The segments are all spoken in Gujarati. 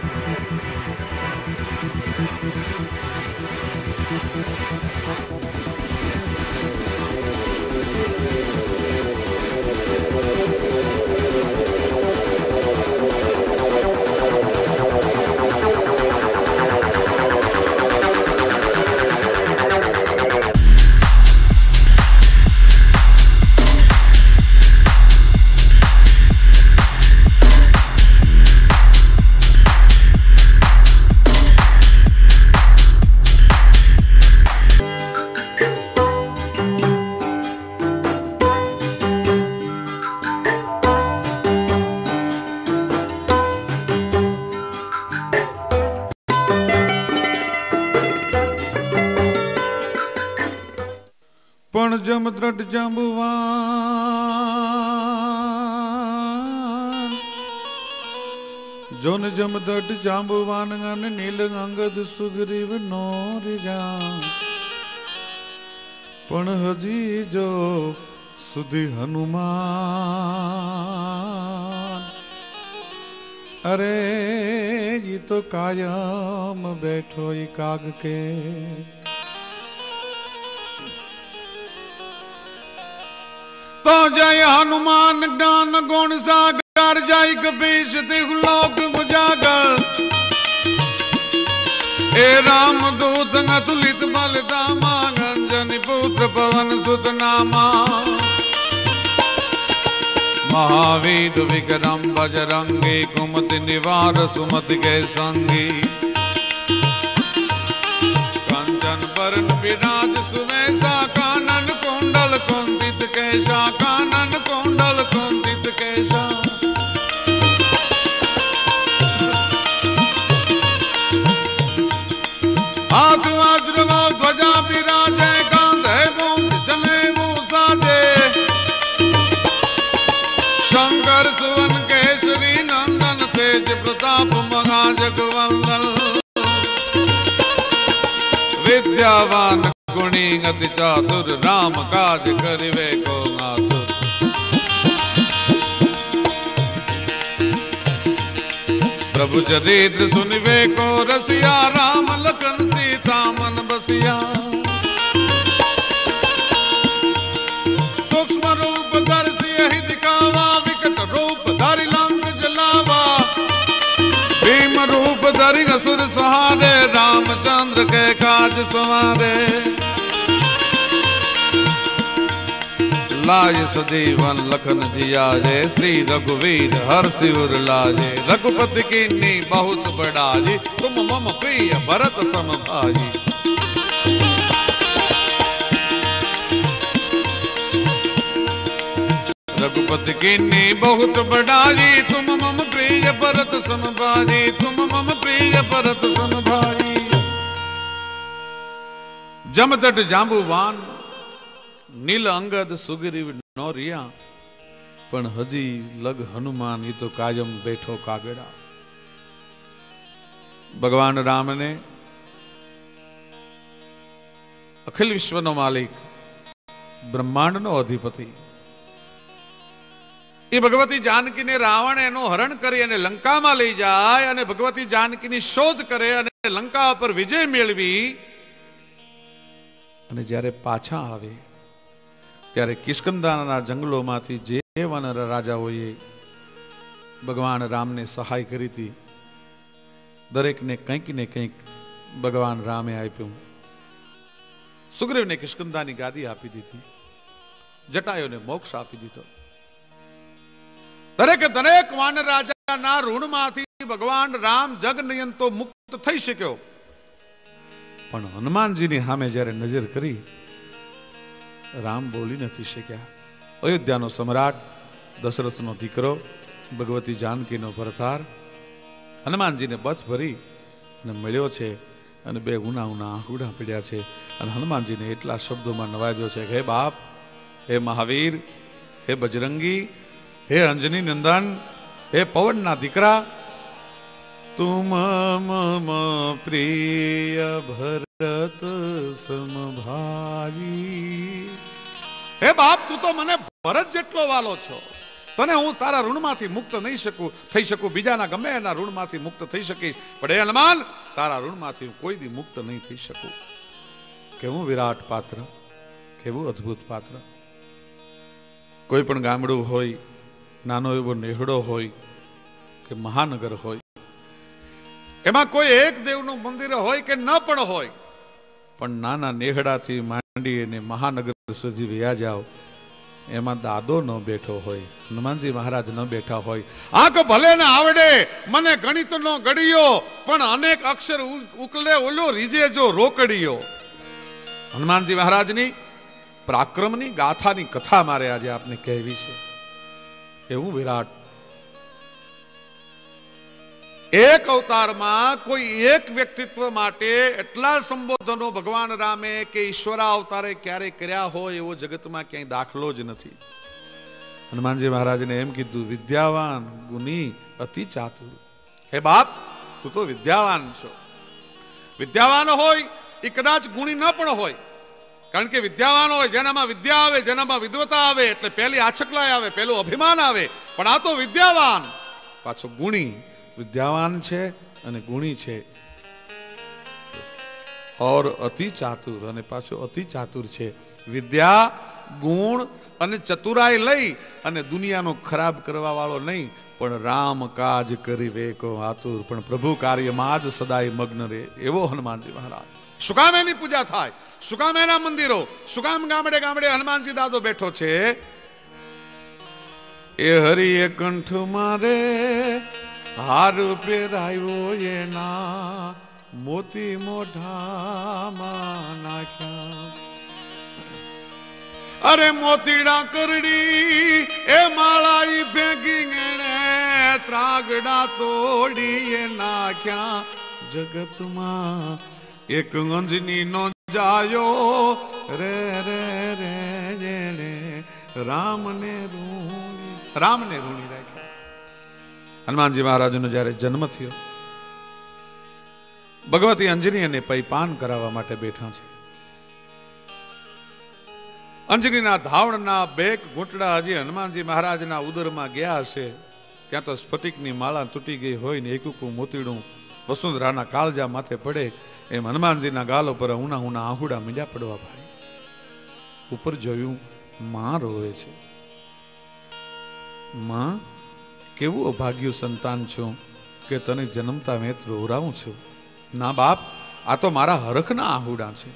पण जम द्रट जांबुवान जोन जम द्रट जांबुवान गन नील अंगद सुग्रीव नोर जा पण हजी जो सुधी हनुमान अरे ये तो कायम बैठो ही काग के तो जय हनुमान ज्ञान गुण सागर जय कपीश तिहुलोक उजागर ए राम दूत अतुलित बल दामा अंजनी पुत्र पवन सुत नामा महावीर विक्रम बजरंगी कुमति निवार सुमति के संगी कंचन बरन विराज सुवेशा कानन कुंडल कुंजित केशा कानन कुंडल कुंजित केशा हाथ वज्र ध्वजा विराजे कांधे मूंज जनेऊ साजे शंकर सुवन केसरी नंदन तेज प्रताप महा जगवंदन विद्यावान गुणी गति चातुर राम काज करिवे को आतुर प्रभु चरित्र सुनिवे को रसिया राम लखन सीता मन बसिया सूक्ष्म रूप दर्शी यही दिखावा विकट रूप धारी लंक जलावा भीम रूप धरि असुर सहारे रामचंद्र के काज सवारे लाज सजीवन लखन जियाजे श्री रघुवीर हर्षि उर लाजे रघुपति कीन्ही बहुत बड़ाई तुम मम प्रिय भरत सम भाई रघुपति कीन्ही बहुत बड़ाई तुम मम प्रिय भरत सम भाई तुम मम प्रिय भरत सम भाई जमदट जांबुवान नील अंगद सुग्रीव नौरिया पण हजी लग हनुमान ये तो कायम बैठो कागड़ा भगवान राम ने अखिल विश्व नो मालिक ब्रह्मांड नो अधिपति ये भगवती जानकी ने रावण एनो हरण करी अने लंका में लई जाय अने भगवती जानकी नी शोध करे अने लंका पर विजय मेळवी अने ज्यारे पाछा आवे त्यारे किष्किंधाना जंगलों मांथी जे वानर राजाओए भगवान राम ने सहाय करी थी दरेक ने कंईक ने कंईक भगवान रामे आप्युं सुग्रीव ने किष्किंधानी गादी आपी दीधी जटायु ने मोक्ष आपी दीधो दरेक दरेक वानर राजाना ऋणमांथी भगवान राम जग नियंतो मुक्त थई शक्यो पण हनुमानजीनी सामे ज्यारे नजर करी राम बोली नहीं शक्या अयोध्या नो सम्राट दशरथ नो दीकरो भगवती जानकी नो भरतार हनुमान जी ने बथ भरी ने मळ्यो छे अने बे ऊना ऊना आंखुड़ा पड्या छे अने हनुमान जी ने एटला शब्दों में नवाज्यो छे हे बाप हे महावीर हे बजरंगी हे अंजनी नंदन हे पवन ना दीकरा तुम मम प्रिय भरत सम भाई हे बाप तू तो मने भरत जेटलो वालो छो તને હું તારા ઋણમાંથી મુક્ત નહીં થઈ શકું, બીજાના ગમે એના ઋણમાંથી મુક્ત થઈ શકીશ, પણ એ હનુમાન તારા ઋણમાંથી હું કોઈ દી મુક્ત નહીં થઈ શકું. કેવું વિરાટ પાત્ર, કેવું અદ્ભુત પાત્ર. કોઈ પણ ગામડું હોય, નાનો એવો નેહડો હોય કે મહાનગર હોય, એમાં કોઈ એક દેવનું મંદિર હોય કે ન પણ હોય, પણ નાના નેહડાથી માંડી અને મહાનગર સુધી વ્યા જાઓ, એમાં દાદો ન બેઠો હોય, હનુમાનજી મહારાજ ન બેઠા હોય. આંખ ભલે ને આવડે મને ગણિત નો ગડિયો, પણ અનેક અક્ષર ઉકલે ઓલો રીજે જો રોકડિયો. હનુમાનજી મહારાજની પરાક્રમની ગાથાની કથા મારે આજે આપને કહેવી છે. એવું વિરાટ, એક અવતારમાં કોઈ એક વ્યક્તિત્વ માટે એટલા સંબોધનો ભગવાન રામે કે ઈશ્વરા અવતારે ક્યારે કર્યા હોય એવો જગતમાં ક્યાંય દાખલો જ નથી. હનુમાનજી મહારાજને એમ કીધું, વિદ્યાવાન ગુની અતિ ચાતુર. હે બાપ, તું તો વિદ્યાવાન છો. વિદ્યાવાન હોય એ કદાચ ગુણી ન પણ હોય, કારણ કે વિદ્યાવાન હોય જેનામાં વિદ્યા આવે, જેનામાં વિદ્વતા આવે, એટલે પહેલી આછકલાય આવે, પહેલું અભિમાન આવે. પણ આ તો વિદ્યાવાન પાછો ગુણી, વિદ્યાવાન છે અને ગુણી છે, ઓર અતિ ચાતુર, અને પાછો અતિ ચાતુર છે. વિદ્યા, ગુણ અને ચતુરાઈ લઈ અને દુનિયાનો ખરાબ કરવા વાળો નહીં, પણ રામ કાજ કરી વેકો આતુર, પણ પ્રભુ કાર્યમાં જ સદાય મગ્ન રહે એવો હનુમાનજી મહારાજ. શું કામ એની પૂજા થાય, શું કામ એના મંદિરો, શું કામ ગામડે ગામડે હનુમાનજી દાદો બેઠો છે? એ હરિએ કંઠ મારે હાર પહેરાયો, એના મોતી મોઢામાં નાખ્યા. અરે મોતીડા કરડી એ માળા ભેગી એને ત્રાગડા તોડી નાખ્યા. જગતમાં એક અંજની નો જાયો રે રે રે જેને રામને રૂણી રાખ્યા. હનુમાનજી મહારાજનો જયારે જન્મ થયો, ભગવતી અંજની એને પૈપાન કરાવવા માટે બેઠા છે. અંજનીના ધાવણના બેક ઘૂંટડા હજી હનુમાનજી મહારાજના ઉદરમાં ગયા હશે, ત્યાં તો સ્ફટિકની માળા તૂટી ગઈ હોય ને એકું મોતીડું વસુંધરાના કાળજા માથે પડે એમ હનુમાનજીના ગાલ ઉપર ઉના ઉના આહુડા મીંડ્યા પડવા. ભાઈ ઉપર જોયું, માં રોવે છે. માં, કેવું અભાગ્યું સંતાન છું કે તને જન્મતા મેં રોવરાવું છું. ના બાપ, આ તો મારા હરખના આહુડા છે.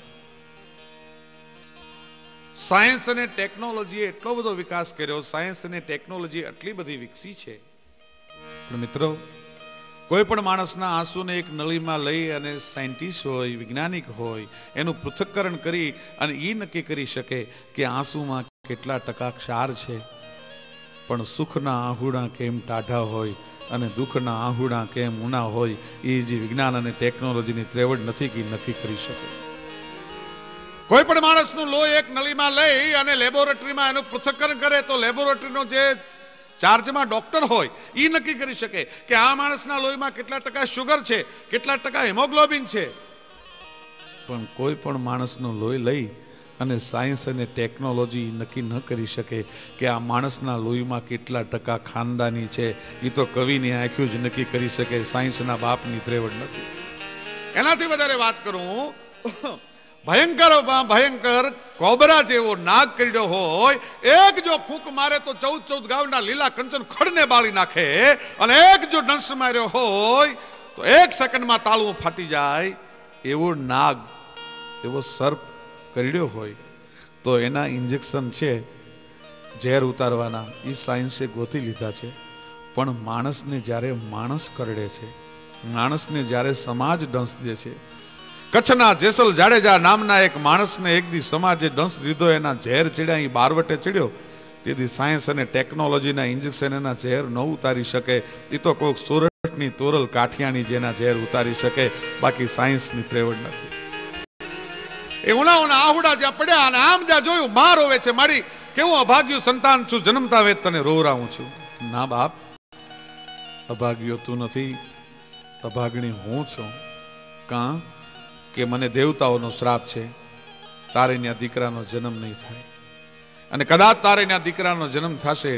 સાયન્સ અને ટેકનોલોજીએ એટલો બધો વિકાસ કર્યો, સાયન્સ અને ટેકનોલોજી એટલી બધી વિકસી છે, પણ મિત્રો કોઈ પણ માણસના આંસુને એક નળીમાં લઈ અને સાયન્ટિસ્ટ હોય, વૈજ્ઞાનિક હોય, એનું પૃથ્થકરણ કરી અને એ નક્કી કરી શકે કે આંસુમાં કેટલા ટકા ક્ષાર છે. પણ સુખના આહુડા કેમ ટાઢા હોય અને દુઃખના આહુડા કેમ ઊના હોય, એ જે વિજ્ઞાન અને ટેકનોલોજીની ત્રેવડ નથી કે નક્કી કરી શકે. કોઈ પણ માણસનું લોહી એક નળીમાં લઈ અને લેબોરેટરીમાં એનું પૃથ્થકરણ કરે તો લેબોરેટરીનો જે ચાર્જમાં ડોક્ટર હોય એ નક્કી કરી શકે કે આ માણસના લોહીમાં કેટલા ટકા શુગર છે, કેટલા ટકા હિમોગ્લોબિન છે. પણ કોઈ પણ માણસનું લોહી લઈ અને સાયન્સ અને ટેકનોલોજી નક્કી ન કરી શકે કે આ માણસના લોહીમાં કેટલા ટકા ખાનદાની છે. એ તો કવિની આંખ્યું જ નક્કી કરી શકે, સાયન્સના બાપની ત્રેવડ નથી. એનાથી વધારે વાત કરું, ભયંકર કોબરા જેવો નાગ કર્યો હોય, એક જો ફૂંક મારે તો 14 ગાવના લીલા કંચન ખડને બાળી નાખે, અને એક જો ડંસ માર્યો હોય તો 1 સેકન્ડમાં તાળું ફાટી જાય, એવો નાગ, એવો સર્પ કરડ્યો હોય તો એના ઇન્જેક્શન છે ઝેર ઉતારવાના, એ સાયન્સે ગોતી લીધા છે. પણ માણસને જ્યારે માણસ કરડે છે, માણસને જ્યારે સમાજ ડંસ દે છે, કચ્છના જેસલ જાડેજા નામના એક માણસને એક દી સમાજે ડંસ દીધો, એના ઝેર ચડ્યા, એ બારવટે ચડ્યો. તેથી સાયન્સ અને ટેકનોલોજીના ઇન્જેક્શન એના ઝેર ન ઉતારી શકે. એ તો કોઈક સોરઠની તોરલ કાઠિયાની જેના ઝેર ઉતારી શકે, બાકી સાયન્સની ત્રેવડ નથી. એ ઉના આહુડા જ્યાં પડ્યા અને આમ જ્યાં જોયું, માં રોવે છે, મારી કેવું અભાગ્યું સંતાન છું, જન્મતા વેત તને રોવરાવું છું. ના બાપ, અભાગ્યો તું નથી, અભાગણી હું છું. કાં કે મને દેવતાઓનો શ્રાપ છે, તારે ત્યાં દીકરાનો જન્મ નહીં થાય, અને કદાચ તારે ત્યાં દીકરાનો જન્મ થશે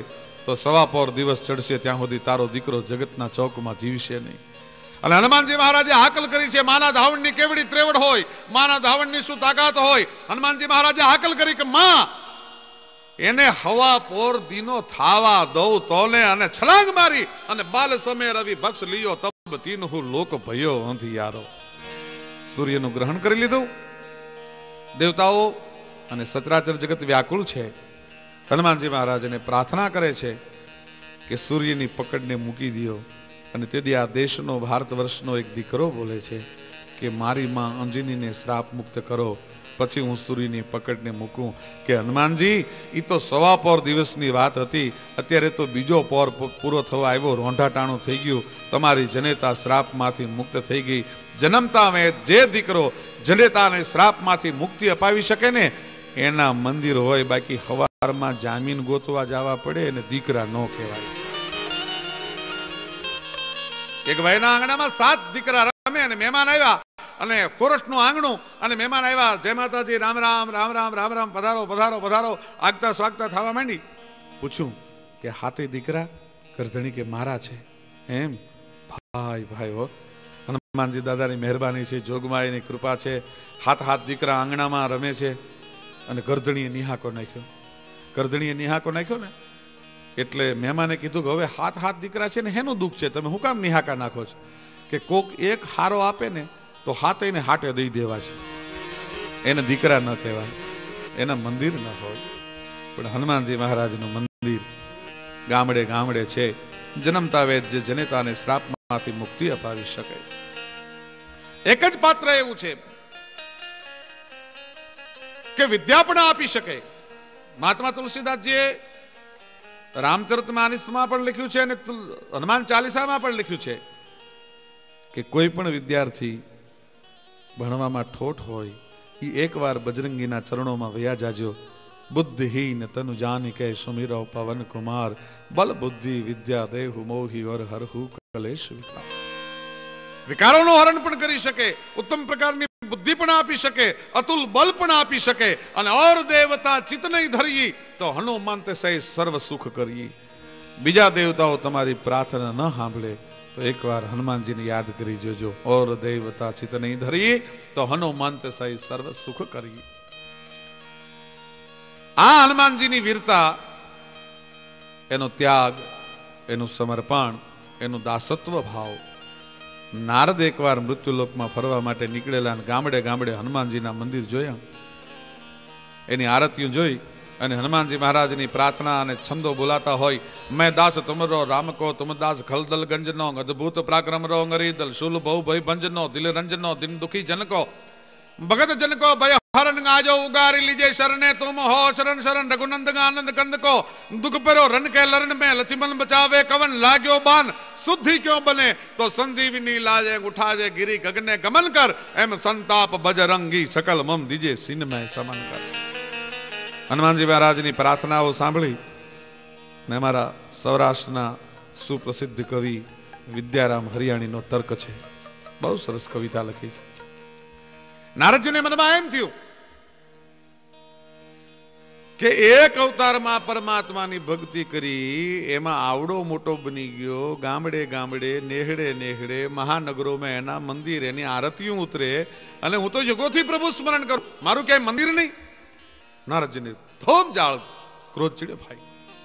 તો સવા પોર દિવસ ચડશે ત્યાં સુધી તારો દીકરો જગતના ચોકમાં જીવશે નહીં. અને હનુમાનજી મહારાજે હાકલ કરી છે. માના ધાવણની કેવડી ત્રેવડ હોય, માના ધાવણની શું તાકાત હોય. હનુમાનજી મહારાજે હાકલ કરી કે માં એને હવા પોર દીનો થાવા દઉં તોને, અને છલાંગ મારી અને બાલ સમય રવિ ભક્ષ લીયો તબ તીનહુ લોક ભયો અંધિયારો. સૂર્યનું ગ્રહણ કરી લીધું. દેવતાઓ અને સચરાચર જગત વ્યાકુળ છે. હનુમાનજી મહારાજને પ્રાર્થના કરે છે કે સૂર્યની પકડને મૂકી દો. અને તેથી આ દેશનો ભારત વર્ષનો એક દીકરો બોલે છે કે મારી માં અંજનીને શ્રાપ મુક્ત કરો, પછી હું સૂર્યની પકડને મૂકું. કે હનુમાનજી એ તો સવા પોર દિવસની વાત હતી, અત્યારે તો બીજો પોર પૂરો થવા આવ્યો, રોંઢાટાણું થઈ ગયું. તમારી જનેતા શ્રાપમાંથી મુક્ત થઈ ગઈ. જન્મતા મેં જે દીકરો જનેતાને શ્રાપમાંથી મુક્તિ અપાવી શકે ને એના મંદિર હોય, બાકી હવારમાં જામીન ગોતવા જવા પડે અને દીકરા ન કહેવાય. એક ભાઈના આંગણામાં 7 દીકરા રમે અને મહેમાન આવ્યા અને ખોરસનું આંગણું અને મહેમાન આવ્યા. જય માતાજી, રામ રામ રામ રામ રામ રામ, પધારો પધારો પધારો, આગતા સ્વાગતા થવા માંડી. પૂછ્યું કે હાથે દીકરા? કરધણી કે મારા છે. એમ ભાઈ ભાઈ હો, હનુમાનજી દાદાની મહેરબાની છે, જોગમાઈની કૃપા છે. હાથ દીકરા આંગણામાં રમે છે અને કરધણીએ નિહાકો નાખ્યો. કરધણીએ નિહાકો નાખ્યો ને એટલે મહેમાને કીધું કે હવે હાથ દીકરા છે ને હેનું દુઃખ છે, તમે હું કામ નિહાકા નાખો છો? કે કોક એક હારો આપે ને તો હાથે ને હાટે દઈ દેવા છે, એને દીકરા ન કહેવાય, એના મંદિર ન હોય. પણ હનુમાનજી મહારાજનું મંદિર ગામડે ગામડે છે. જન્મતા વેદ જે જનેતાને શ્રાપમાંથી મુક્તિ અપાવી શકે. એક જ પાત્ર એવું છે કે વિદ્યા પણ આપી શકે. મહાત્મા તુલસીદાસજીએ રામચરિતમાનસમાં પણ લખ્યું છે અને હનુમાન ચાલીસામાં પણ લખ્યું છે કે કોઈ પણ વિદ્યાર્થી ભણવામાં ઠોઠ હોય એ એકવાર બજરંગીના ચરણોમાં વયા જાજો. બુદ્ધિહીન તનુ જાની કે સુમિરો પવન કુમાર, બલ બુદ્ધિ વિદ્યા દેહુ મોહી ઓર હરહુ કલેશ વિકાર. વિકારોનું હરણ પણ કરી શકે, ઉત્તમ પ્રકારની બુદ્ધિ પણ આપી શકે, અતુલ બલ પણ આપી શકે. અને ઓર દેવતા ચિત નહીં ધરી તો હનુમંત સહી સર્વ સુખ કરી. બીજા દેવતાઓ તમારી પ્રાર્થના ન સાંભળે તો એકવાર હનુમાનજીને યાદ કરી જોજો. ઓર દેવતા ચિત નહીં ધરી તો હનુમંત સહી સર્વ સુખ કરી. આ હનુમાનજીની વીરતા, એનો ત્યાગ, એનું સમર્પણ, એનું દાસત્વ ભાવ. નારદ એકવાર મૃત્યુલોકમાં ફરવા માટે નીકળેલા, ગામડે ગામડે હનુમાનજીના મંદિર જોયા, એની આરતીઓ જોઈ અને હનુમાનજી મહારાજની પ્રાર્થના અને છંદો બોલાતા હોય. મેં દાસ તુમરો રામ કો તુમ દાસ ખલદલ ગંજનો, અદભુત પરાક્રમ રો અંગરીદલ, શુલ બહુ ભય ભંજનો, દિલ રંજનો, દિન દુખી જનકો, ભગત જनको ભય હરણ આજો ઉગારી લીજે શરણે તુમ હો. શરણ શરણ રઘુનંદ આનંદ કંદ કો, દુખ પરો રન કે લરણ में लक्ष्मण बचावे, कवन लाग्यो बान शुद्धि क्यों बने, तो संजीवनी लाजे उठाजे गिरी गगने गमन कर, एम संताप बजरंगी सकल मम दीजे सिन में समन कर. હનુમાનજી મહારાજની પ્રાર્થનાઓ સાંભળી ને અમારા સૌરાષ્ટ્રના સુપ્રસિદ્ધ કવિ વિદ્યારામ હરિયાણીનો તર્ક છે. બહુ સરસ કવિતા લખી છે. નારદજીને મનમાં એમ થયું કે એક અવતારમાં પરમાત્માની ભક્તિ કરી, એમાં આવડો મોટો બની ગયો, ગામડે ગામડે નેહડે નેહડે મહાનગરોમાં એના મંદિર, એની આરતીઓ ઉતરે, અને હું તો યુગોથી પ્રભુ સ્મરણ કરું, મારું ક્યાંય મંદિર નહીં. નારદજીને થોમ જાળ ક્રોધ ચડ્યો. ભાઈ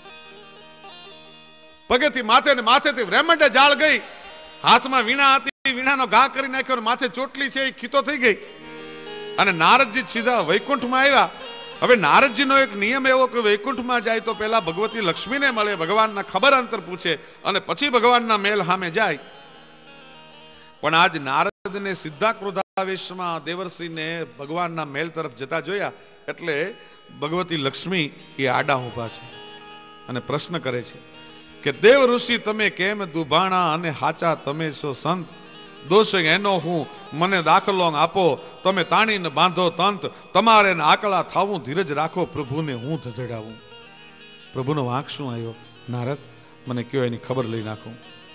પગેથી માથે ને માથેથી રેમંડે જાળ ગઈ, હાથમાં વીણા હતી, વીણાનો ઘા કરી નાખ્યો, માથે ચોટલી છે એ ખીતો થઈ ગઈ. અને નારદજી સીધા વૈકુંઠમાં આવ્યા. હવે નારદજીનો એક નિયમ એવો કે વૈકુંઠમાં જાય તો પહેલા ભગવતી લક્ષ્મીને મળે, ભગવાનના ખબર અંતર પૂછે અને પછી ભગવાનના મેલ સામે જાય. પણ આજ નારદને સીધા ક્રોધાવેશમાં દેવર્ષિને ભગવાનના મેલ તરફ જતા જોયા એટલે ભગવતી લક્ષ્મી એ આડા ઊભા છે અને પ્રશ્ન કરે છે કે દેવ ઋષિ તમે કેમ દુભાણા અને હાચા તમે છો સંત, દોષ એનો હું મને દાખલો આપો, તમે તાણીને બાંધો તંત, તમારે આકળા થાવું ધીરજ રાખો, પ્રભુને હું ધધડાવું. પ્રભુનો વાંક શું આવ્યો? નારદ મને કયો, એની ખબર લઈ નાખું.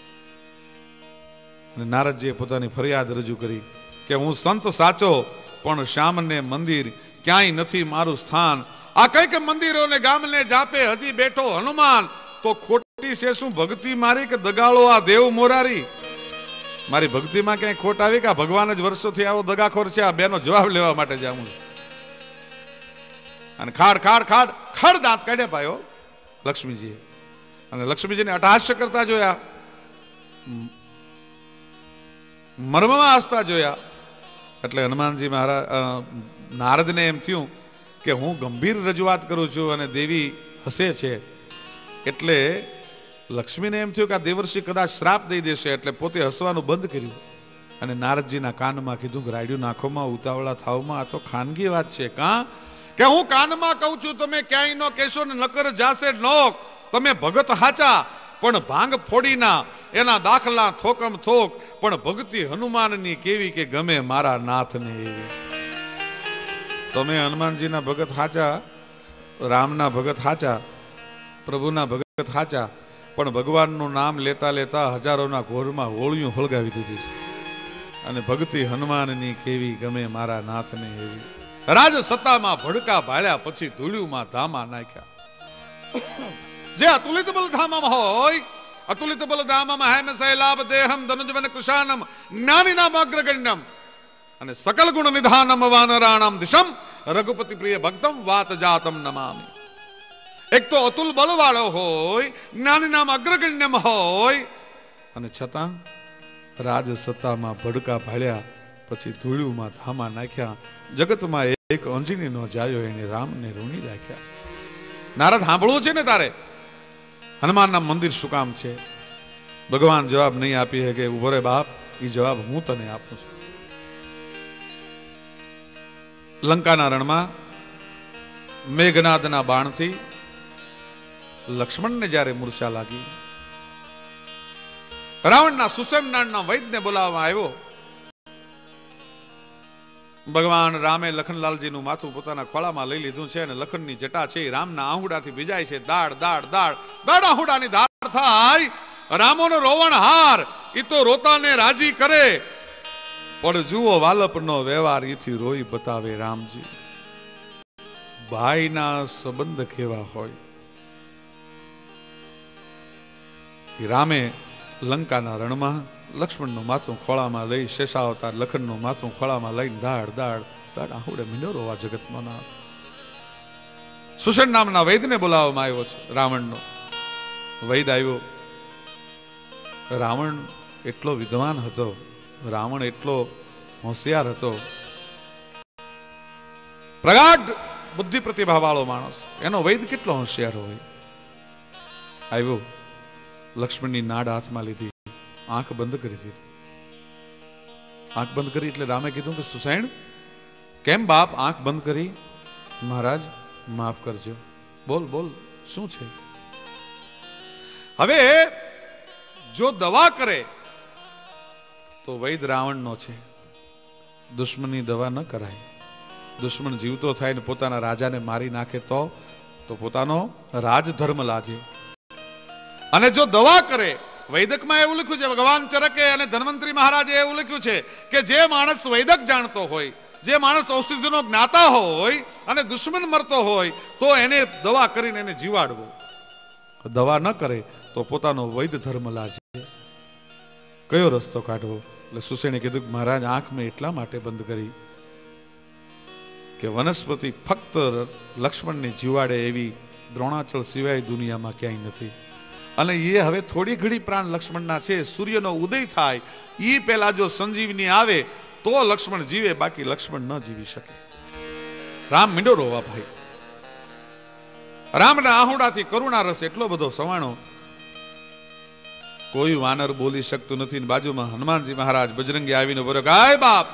અને નારદજીએ પોતાની ફરિયાદ રજૂ કરી કે હું સંત સાચો પણ શ્યામને મંદિર ક્યાંય નથી મારું સ્થાન. આ કઈક મંદિરોને ગામને જાપે હજી બેઠો હનુમાન, તો ખોટી છે શું ભક્તિ મારી કે દગાળો આ દેવ મોરારી? મારી ભક્તિમાં ક્યાંય ખોટ આવી કે ભગવાન જ વર્ષોથી આવો દગાખોર છે? આ બેનો જવાબ લેવા માટે જાઉં છું. અને ખાડ ખાડ ખાડ ખાડ દાંત કાઢ્યા પાયો લક્ષ્મીજીએ. અને લક્ષ્મીજીને અટહાસ્ય કરતા જોયા, મર્મમાં હસતા જોયા. એટલે હનુમાનજી મહારાજ નારદને એમ થયું કે હું ગંભીર રજૂઆત કરું છું અને દેવી હસે છે, એટલે લક્ષ્મીને એમ થયું કે આ દેવર્ષિ કદાચ શ્રાપ દઈ દેશે, એટલે પોતે હસવાનું બંધ કર્યું. અને નારદજીના કાનમાં કીધું કે રાડ્યું નાખોમાં, ઉતાવળા થાવમાં, આ તો ખાનગી વાત છે. કાં કે હું કાનમાં કહું છું, તમે ક્યાંય નો કહેશો ને નકર જાશે લોક. તમે ભગત હાચા પણ ભાંગ ફોડીના, એના દાખલા થોકમ થોક, પણ ભક્તિ હનુમાનની કેવી કે ગમે મારા નાથને એવી. તમે હનુમાનજીના ભગત હાચા, રામના ભગત હાચા, પ્રભુના ભગત હાચા, પણ ભગવાનનું નામ લેતા લેતા હજારોના ઘોરમાં હોળિયું હળગાવી દીધી છે. અને ભક્તિ હનુમાનની કેવી ગમે મારા નાથને એવી. રાજ સત્તામાં ભડકા ભાળ્યા પછી ધૂળ્યુંમાં ધામા નાખ્યા. જે અતુલિત બલ ધામમાં હોય, અતુલિત બલ ધામમાં હેમ સૈલાભ દેહમ ધનુજવન કુશાનમ જ્ઞાનિનામ અગ્રગણ્યમ અને સકલ ગુણ નિધાનમ વાનરાણામ દિશમ રઘુપતિ પ્રિય ભક્તમ વાત જાતમ નમામિ. એક તો અતુલ બલ વાળો હોય, જ્ઞાનિનામ અગ્રગણ્યમ હોય, અને છતાં રાજ સત્તામાં ભડકા ભાળ્યા પછી ધૂળ્યુંમાં ધામા નાખ્યા. જગતમાં એક અંજની નો જાયો એને રામને ઋણી રાખ્યા. નારદ સાંભળવું છે ને તારે? હનુમાનના મંદિર શું કામ છે? ભગવાન જવાબ નહીં આપી શકે. ઉભો રે બાપ, એ જવાબ હું તને આપું છું. લંકાના રણમાં મેઘનાદના બાણથી લક્ષ્મણને જ્યારે મૂર્છા લાગી, રાવણના સુષેમનાળના વૈદને બોલાવવામાં આવ્યો. ભગવાન રામે લખનલાલજીનું માથું પોતાના ખોળામાં લઈ લીધું છે અને લખનની જટા છે રામના આહુડાથી ભીજાય છે. દાડ દાડ દાડ દાડ આહુડાની દાડ થાય. રામોનો રોવણ હાર ઈ તો રોતાને રાજી કરે, પણ જુઓ વાલપનો વ્યવહાર ઈથી રોઈ બતાવે રામજી. ભાઈના સંબંધ કેવા હોય. રામે લંકાના રણમાં લક્ષ્મણનું માથું ખોળામાં લઈ, શેષાવતાર લખનનું માથું ખોળામાં લઈને દાડ દાડ દાડ આહુડે મીંડો રોવા જગતનો નાથ. સુષેણ નામના વૈદને બોલાવવામાં આવ્યો છે. રાવણનો વૈદ આવ્યો. રાવણ એટલો વિદ્વાન હતો, રાવણ એટલો હોશિયાર હતો, પ્રગાઢ બુદ્ધિ પ્રતિભા વાળો માણસ. એનો વૈદ કેટલો હોશિયાર હોય. આવ્યો, લક્ષ્મણની નાડ હાથમાં લીધી, આંખ બંધ કરી દીધી. આંખ બંધ કરી એટલે રામે કીધું કે સુષેણ, કેમ બાપ આંખ બંધ કરી? મહારાજ માફ કરજો. બોલ બોલ, શું છે? હવે જો દવા કરે તો વૈદ રાવણનો છે. દુશ્મનની દવા ન કરાય. દુશ્મન જીવતો થાય ને પોતાના રાજાને મારી નાખે તો પોતાનો રાજધર્મ લાજે. અને જો દવા કરે, વૈદકમાં એવું લખ્યું છે, ભગવાન ચરકે અને ધન્વંતરી મહારાજે એવું લખ્યું છે કે જે માણસ વૈદક જાણતો હોય, જે માણસ ઔષધિનો જ્ઞાતા હોય અને દુશ્મન મરતો હોય તો એને દવા કરીને એને જીવાડવો. દવા ન કરે તો પોતાનો વૈદ ધર્મ લાજે. કયો રસ્તો કાઢવો? એટલે સુષેણે કીધું કે મહારાજ આંખ મેં એટલા માટે બંધ કરી કે વનસ્પતિ ફક્ત લક્ષ્મણને જીવાડે એવી દ્રોણાચળ સિવાય દુનિયામાં ક્યાંય નથી. અને એ હવે થોડી ઘડી પ્રાણ લક્ષ્મણના છે. સૂર્યનો ઉદય થાય એ પહેલા જો સંજીવની આવે તો લક્ષ્મણ જીવે, બાકી લક્ષ્મણ ન જીવી શકે. રામ મીંડો રોવા ભાઈ. રામના આહુડાથી કરુણા રસ એટલો બધો સવાણો, કોઈ વાનર બોલી શકતું નથી. બાજુમાં હનુમાનજી મહારાજ બજરંગી આવીને બોલ્યો, ગાય બાપ,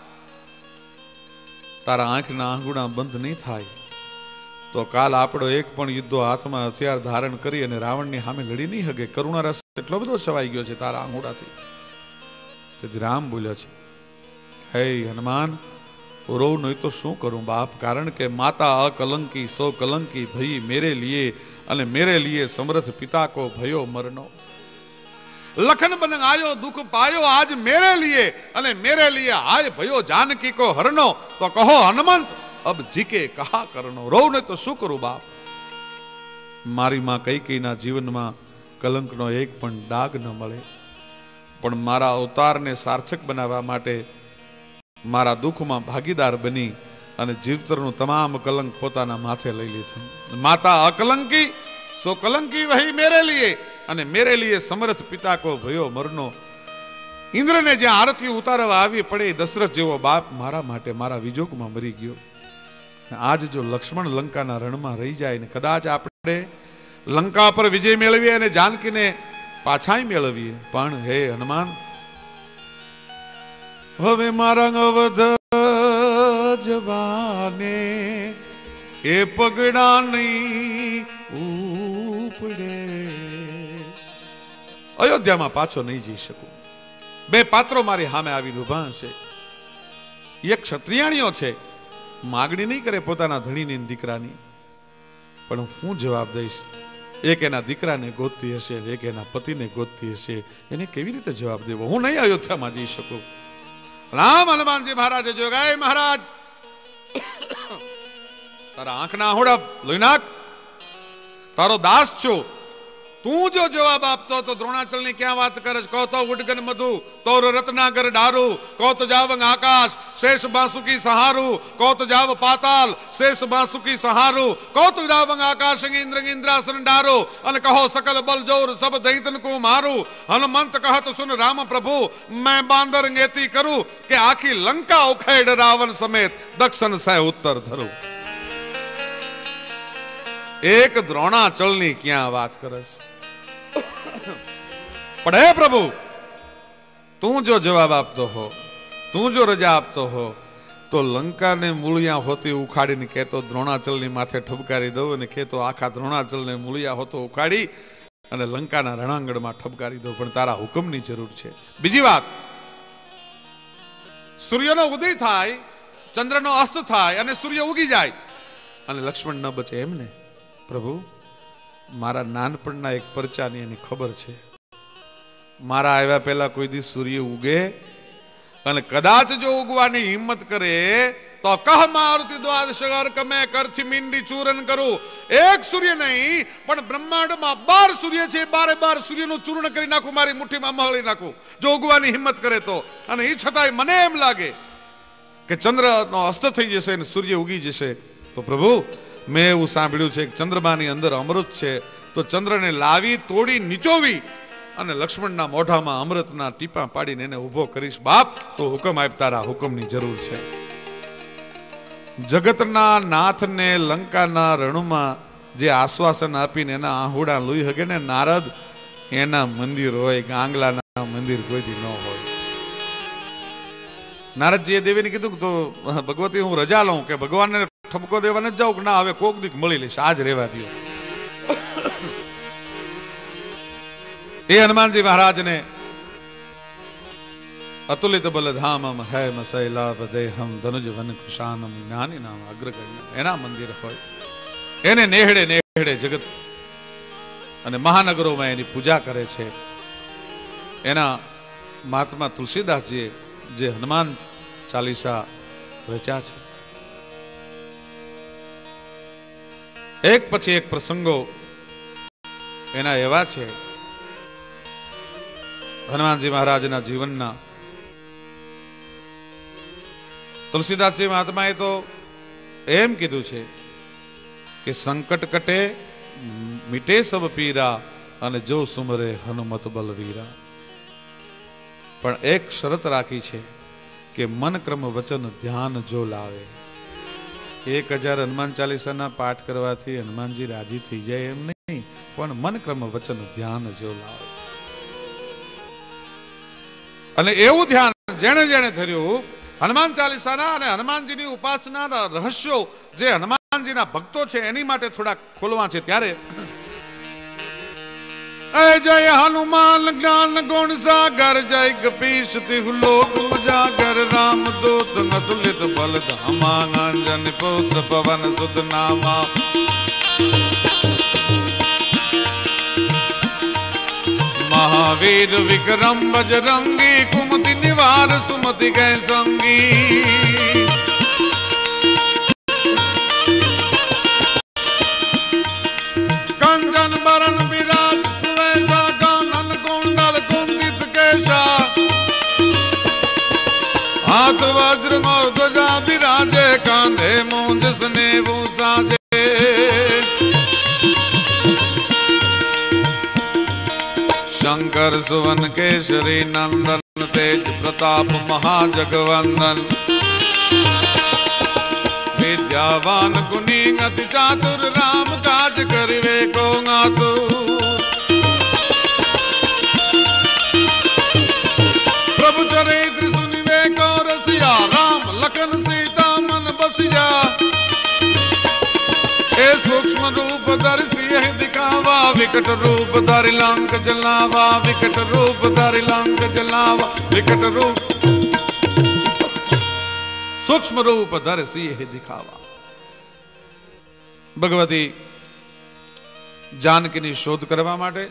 તારા આંખના આંગુડા બંધ નહીં થાય તો કાલ આપણો એક પણ યુદ્ધો હાથમાં હથિયાર ધારણ કરી અને રાવણની સામે લડી નહીં શકે. કરુણા રસ એટલો બધો છવાઈ ગયો છે તારા આંગુડાથી. તેથી રામ બોલ્યા છે, હે હનુમાન, રોવ નહીં તો શું કરું બાપ? કારણ કે માતા અકલંકી સો કલંકી ભઈ મેરે લીએ, અને મેરે લીએ સમર્થ પિતા કો ભયો મરનો. લખન બન આયો દુઃખ પાયો આજ મેરે લીએ, અને મેરે લીએ આય ભયો જાનકી કો હરનો. તો કહો હનુમંત, અબ જીકે કહા કરનો. રોવ નહીં તો શું કરું બાપ? મારી માં કૈકેયીના જીવનમાં કલંકનો એક પણ ડાગ ન મળે, પણ મારા અવતારને સાર્થક બનાવવા માટે મારા દુઃખમાં ભાગીદાર બની અને જીવતરનું તમામ કલંક પોતાના માથે લઈ લીધું. માતા અકલંકી સો કલંકી વહી મેરે લીએ, અને મેરે લીએ સમર્થ પિતા કો ભયો મરનો. ઇન્દ્રને જ્યાં આરતી ઉતારવા આવી પડે, દશરથ જેવો બાપ મારા માટે મારા વિજોગમાં મરી ગયો. આજ જો લક્ષ્મણ લંકાના રણમાં રહી જાય ને કદાચ આપણે લંકા પર વિજય મેળવીએ અને જાનકીને પાછાય મેળવીએ, પણ હે હનુમાન, હવે મારા અવધ જવાને એ પગડા નહીં ઉપડે. અયોધ્યામાં પાછો નહીં જઈ શકું. બે પાત્રો મારી સામે આવીને ઉભા છે. એક ક્ષત્રિયાણીઓ છે, માગણી નહીં કરે પોતાના ધણીની દીકરાની, પણ હું જવાબ દઈશ. એક એના દીકરાને ગોતતી હશે, એક એના પતિને ગોતતી હશે, એને કેવી રીતે જવાબ દેવો? હું નહીં અયોધ્યામાં જઈ શકું. રામ હનુમાનજી મહારાજે જોગાય, મહારાજ તારા આંખના આહોડા લોહી નાખ, તારો દાસ છું. તું જો જવાબ આપતો તો દ્રોણાચલની ક્યાં વાત કરે? કહો તો ઉડગન મધુ તોર રત્નાગર ડારું, કહો તો જાવંગ આકાશ શેષ બાસુકી સહારું, કહો તો જાવ પાતાલ શેષ બાસુકી સહારું, કહો તો જાવંગ આકાશ ઇન્દ્ર ઇન્દ્રાસન ડારો, અને કહો સકલ બલ જોર સબ દૈતન કો મારું. હનુમંત કહત સુન રામ પ્રભુ, मैं बांदर नेती करूं કે આખી લંકા ઉખેડ રાવણ સમેત દક્ષિણ સે ઉત્તર ધરું. એક દ્રોણાચલની ક્યાં વાત કરે છે? પણ હે પ્રભુ, તું જો જવાબ આપતો હો, તું જો રજા આપતો હો, તો લંકાને મૂળિયા હોતી ઉખાડીને કહેતો દ્રોણાચલની માથે ઠપકારી દઉં, અને કહેતો આખા દ્રોણાચલને મૂળિયા હોતો ઉખાડી અને લંકાના રણાંગણમાં ઠપકારી દઉં. પણ તારા હુકમની જરૂર છે. બીજી વાત, સૂર્યનો ઉદય થાય, ચંદ્રનો અસ્ત થાય અને સૂર્ય ઉગી જાય અને લક્ષ્મણ ન બચે એમને. પ્રભુ, મારા નાનપણના એક પરચાની એની ખબર છે. મારા આવ્યા પહેલા કોઈ દી સૂર્ય ઉગે અને કદાચ જો ઉગવાની હિંમત કરે તો કહ મારુતિ દ્વાદશગર કમે કરથી મીંડી ચૂરન કરું. એક સૂર્ય નહીં પણ બ્રહ્માંડમાં 12 સૂર્ય છે, 12 સૂર્યનું ચૂર્ણ કરી નાખું, મારી મુઠ્ઠીમાં મહળી નાખું જો ઉગવાની હિંમત કરે તો. અને એ છતાંય મને એમ લાગે કે ચંદ્રનો અસ્ત થઈ જશે અને સૂર્ય ઉગી જશે, તો પ્રભુ મેં એવું સાંભળ્યું છે કે ચંદ્રમાની અંદર અમૃત છે, તો ચંદ્રને લાવી તોડી નીચોવી અને લક્ષ્મણના મોઢામાં અમૃતના ટીપા પાડીને એને ઉભો કરીશ. બાપ, તો હુકમ આપ, તારા હુકમની જરૂર છે. જગતના નાથને લંકાના રણમાં જે આશ્વાસન આપીને એના આહુડા લોહી હગે ને નારદ, એના મંદિર હોય, ગાંગલાના મંદિર કોઈથી ન હોય. નારદજીએ દેવીને કીધું તો ભગવતી હું રજા લઉં, કે ભગવાનને ઠપકો દેવા ન જાઉં, કે ના હવે કોક દીક મળી લઈશ, આજ રહેવા દો. એ હનુમાનજી મહારાજને અતુલિત બલધામમ હૈ મસૈલાભ દેહમ ધનુજ વન કૃષાનમ જ્ઞાની નામ અગ્રગણ્ય, એના મંદિર હોય. એને નેહડે નેહડે જગત અને મહાનગરોમાં એની પૂજા કરે છે. એના મહાત્મા તુલસીદાસજીએ જે હનુમાન ચાલીસા રચ્યા છે, એક પછી એક પ્રસંગો એના એવા છે હનુમાનજી મહારાજના જીવનના. તુલસીદાસજી મહાત્માએ તો એમ કીધું છે કે સંકટ કટે મીટે સબ પીરા, અને જો સુમરે હનુમત બલવીરા. પણ એક શરત રાખી છે કે મન ક્રમ વચન ધ્યાન જો લાવે. 1000 હનુમાન ચાલીસાના પાઠ કરવાથી હનુમાનજી રાજી થઈ જાય એમ નહીં, પણ મન ક્રમ વચન ધ્યાન જો લાવે. અને એવું ધ્યાન જેણે જેણે ધર્યું હનુમાન ચાલીસાના અને હનુમાનજીની ઉપાસનાના રહસ્યો જે હનુમાનજીના ભક્તો છે એની માટે થોડા ખોલવા છે. ત્યારે જય હનુમાન જ્ઞાન ગુણ સાગર, જય કપીશ તિહુ લોક ઉજાગર, રામ દૂત અતુલિત બલ ધામા, અંજન પુત્ર પવન સુત નામા. મહાવીર વિક્રમ બજરંગી, કુમતિ નિવાર સુમતિ ગય સંગી. हाथ वज्र मोर ध्वजा विराजे, कांधे मूंज स्नेहु साजे। शंकर सुवन केसरी नंदन, तेज प्रताप महाजगवंदन। विद्यावान गुणी अति चातुर, राम काज करिवे को आतुर। प्रभु चरित्र सुनिवे को रसिया, राम लखन सीता मन बसिया। ए सूक्ष्म रूप दर्शी यह दिखावा, विकट रूप धरि लंक जलावा। विकट रूप धरि लंक जलावा, विकट रूप सूक्ष्म रूप दर्शी यह दिखावा। भगवती जानकीની શોધ કરવા માટે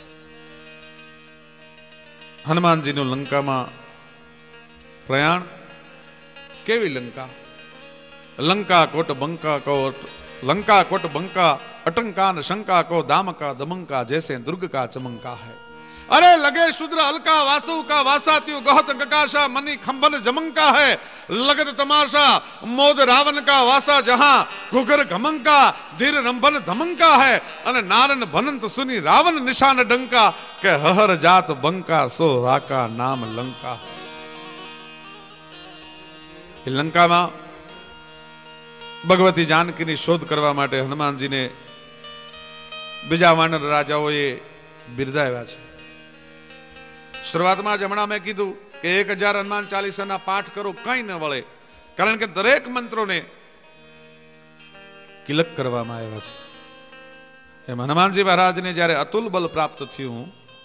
હનુમાનજીનું લંકામાં પ્રયાણ। કેવી લંકા? લંકા કોટ બંકા કોટ, लंका कोट बंका अटंका न शंका को दामका दमंका, जैसे दुर्ग का चमंका है। अरे लगे शूद्र अलका, वासु का वासात्यु गहत गकाशा, मनी खंबन जमंका है। लगत तमाशा मोद रावण का वासा, जहां घुगर घमंका धीर रंभन धमंका है। अने नारन भनंत सुनी रावण निशान डंका, के हर जात बंका सो राका नाम लंका है। लंका में भगवती जानकीની શોધ કરવા માટે હનુમાનજીને બીજા વાનર રાજાઓએ બિરદાવ્યા છે। શરૂઆતમાં જ હમણાં મેં કીધું કે 1000 હનુમાન ચાલીસાના પાઠ કરો, કંઈ ન વળે, કારણ કે દરેક મંત્રોને કિલક કરવામાં આવ્યા છે। એમ હનુમાનજી મહારાજને જ્યારે અતુલ બળ પ્રાપ્ત થયું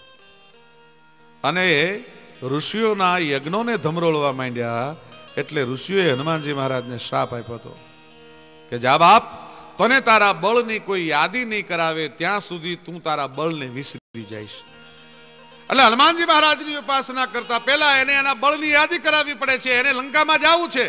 અને ઋષિઓના યજ્ઞોને ધમરોળવા માંડ્યા, એટલે ઋષિઓએ હનુમાનજી મહારાજને શ્રાપ આપ્યો હતો કે જા બાપ, તને તારા બળની કોઈ યાદી નહીં કરાવે ત્યાં સુધી તું તારા બળને વિસરી જઈશ। એટલે હનુમાનજી મહારાજની ઉપાસના કરતા પહેલા એને એના બળની યાદી કરાવવી પડે છે। એને લંકામાં જવું છે।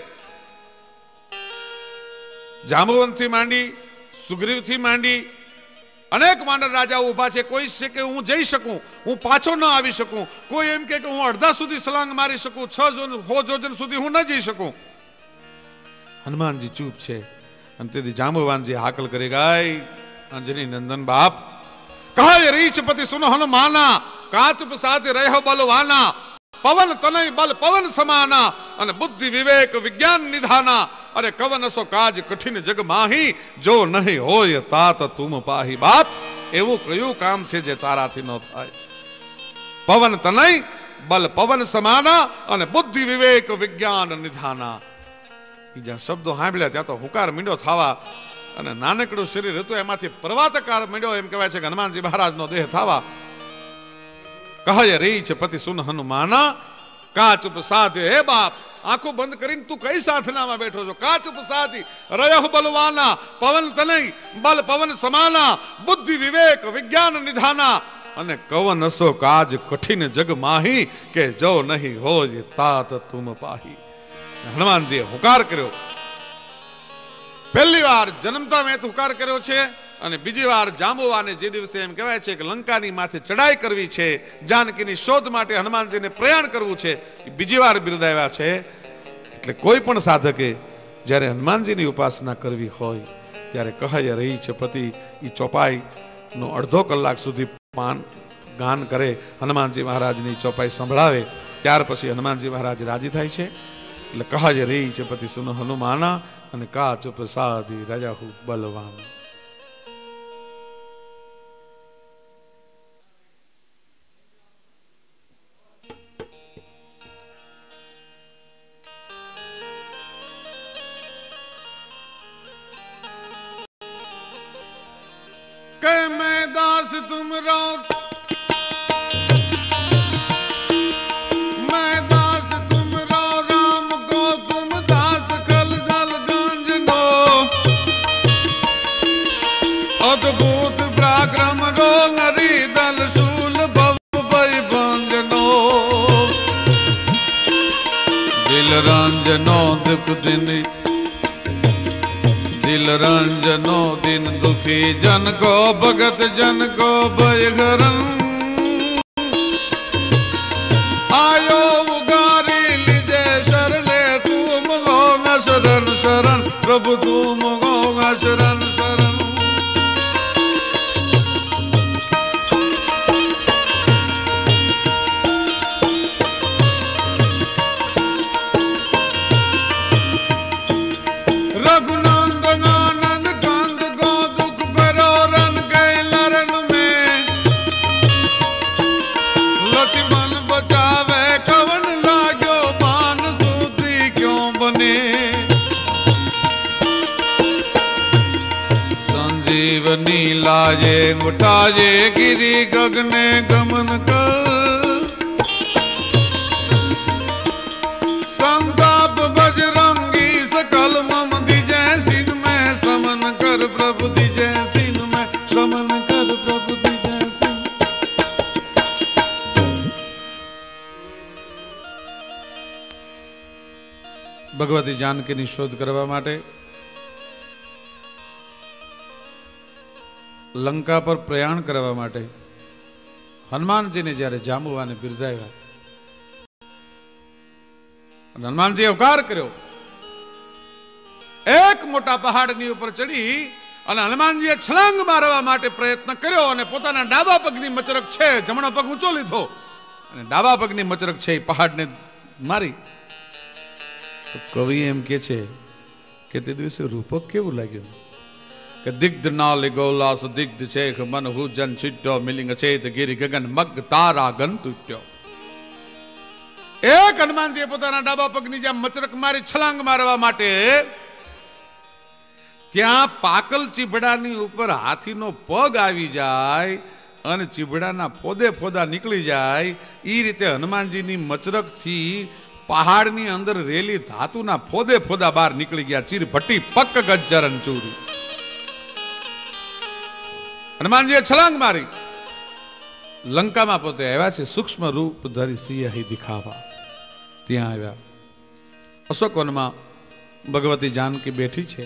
જાંબુવનથી માંડી, સુગ્રીવથી માંડી અનેક વાનર રાજાઓ ઉભા છે। કોઈ છે કે હું જઈ શકું, હું પાછો ન આવી શકું। કોઈ એમ કે હું અડધા સુધી સલાંગ મારી શકું, 6 જોજન સુધી હું ન જઈ શકું। હનુમાનજી ચૂપ છે। અંતેથી જાંબુવાનજી હાકલ કરી ગાય, અંજની નંદન બાપ કહે રીછપતિ સુનો હનુમાના, કાચ પ્રસાદ રહ્યો બલવાના। પવન તનય બલ પવન સમાના, અને બુદ્ધિ વિવેક વિજ્ઞાન નિધાના। અરે કવન સો કાજ કઠિન જગ માહી, જો નહીં હોય तात तुम पाही। बाप એવું કયું કામ છે જે તારાથી ન થાય? પવન તનય બલ પવન સમાના, અને બુદ્ધિ વિવેક વિજ્ઞાન નિધાના। જ્યાં શબ્દો સાંભળ્યા ત્યાં તો હુકાર મીંડો થવા, અને નાનકડું શરીર હતું એમાંથી પર્વતાકાર મીંડો, એમ કહેવાય છે કે હનુમાનજી મહારાજનો દેહ થવા। કહે રીછ પતિ સુન હનુમાના, કાચ પ્રસાદ। હે બાપ, આંખો બંધ કરીને તું કઈ સાધનામાં બેઠો છો? કાચ પ્રસાદ રયહ બલવાના, પવન તનય બલ પવન સમાના, બુદ્ધિ વિવેક વિજ્ઞાન નિધાના। અને કવન અસો કાજ કઠિન જગ માહી, કે જો નહીં હોય तात तुम पाही। હનુમાનજીએ હુકાર કર્યો। પહેલી વાર જન્મતા મેં હુકાર કર્યો છે, અને બીજી વાર જાંબુવાને જે દિવસે એમ કહેવાય છે કે લંકાની માથે ચડાઈ કરવી છે, જાનકીની શોધ માટે હનુમાનજીને પ્રયાણ કરવું છે, એ બીજી વાર બિરદાવ્યા છે। એટલે કોઈ પણ સાધકે જ્યારે હનુમાનજીની ઉપાસના કરવી હોય ત્યારે કહે રહી છે પતિ એ ચોપાઈનો અડધો કલાક સુધી ગાન કરે, હનુમાનજી મહારાજની ચોપાઈ સંભળાવે, ત્યાર પછી હનુમાનજી મહારાજ રાજી થાય છે। એટલે કહે રહી છે પતિ સુનો હનુમાના, અને કાચ પ્રસાદી રાજાહુ બલવાન। કે मैं दास तुम रो, मैं दास तुम रो, राम को तुम दास खल दल गंजनो। अद्भुत पराक्रम रो, नरी दल शूल भव भय भंजनो। दिल रंजनो दुख दिन, दिल रंजनो दिन दुखी जन को, भगत जन को भय हरन। आयो उगारी लीजे शरले प्रभु तुम गो शरण शरण। संजीवनी लाजे उठाजे गिरी गगने गमन कर। संताप बजरंगी सकल मम दिजय सिन में समन कर प्रभु दिजय सिन में समन कर प्रभु दिजय सिन। भगवती जानकी ની શોધ કરવા માટે લંકા પર પ્રયાણ કરવા માટે હનુમાનજીને જ્યારે જાંબુવાને બિરદાવ્યા, હનુમાનજી અવતાર કર્યો, એક મોટા પહાડની ઉપર ચડી અને હનુમાનજીએ છલાંગ મારવા માટે પ્રયત્ન કર્યો અને પોતાના ડાબા પગની મચરક છે, જમણો પગ ઊંચો લીધો અને ડાબા પગની મચરક છે એ પહાડને મારી. તો કવિ એમ કે છે કે તે દિવસે રૂપક કેવું લાગ્યું કે દિગ્ધ નાલ ગોલાસ દિગ્ધ છેખ મન હુજન છિટ્યો મિલિંગ છેદ ગિરી ગગન મગ તારા ગન તૂટ્યો. એક હનુમાનજીએ પોતાના ડાબા પગની જેમ મચરક મારી છલાંગ મારવા માટે ત્યાં પાકલ ચીભડાની ઉપર હાથીનો પગ આવી જાય અને ચીભડાના ફોદે ફોદા નીકળી જાય એ રીતે હનુમાનજીની મચરકથી પહાડની અંદર રેલી ધાતુના ફોદે ફોદા બહાર નીકળી ગયા. ચીર ભટ્ટી પક્ક ગજ્જરન ચૂરી. હનુમાનજીએ છલાંગ મારી. લંકામાં પોતે આવ્યા છે, સૂક્ષ્મ રૂપ ધરી સિંહ દિખાવા. ત્યાં આવ્યા. અશોકવનમાં ભગવતી જાનકી બેઠી છે.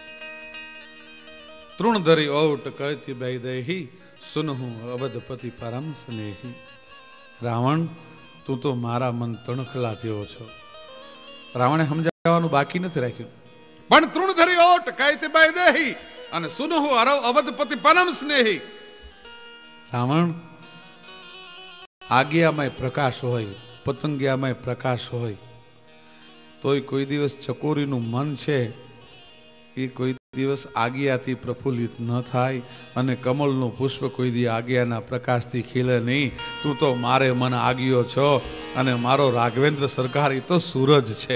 તૃણ ધરી ઓટ કહેતી બે દેહી સુનહુ અવધપતિ પરમ સ્નેહી. રાવણ, તું તો મારા મન તણખલા જેવો છો. રાવણે સમજાવવાનું બાકી નથી રાખ્યું, પણ તૃણ ધરી ઓટ કહેતી બે દેહી અને સુનહુ અવધપતિ પરમ સ્નેહી. રાવણ, આજ્ઞામય પ્રકાશ હોય, પતંગિયામય પ્રકાશ હોય, તોય કોઈ દિવસ ચકોરીનું મન છે એ કોઈ દિવસ આજ્ઞાથી પ્રફુલ્લિત ન થાય અને કમળનું પુષ્પ કોઈ દી આજ્ઞાના પ્રકાશથી ખીલે નહીં. તું તો મારે મન આજ્ઞો છો અને મારો રાઘવેન્દ્ર સરકાર એ તો સૂરજ છે.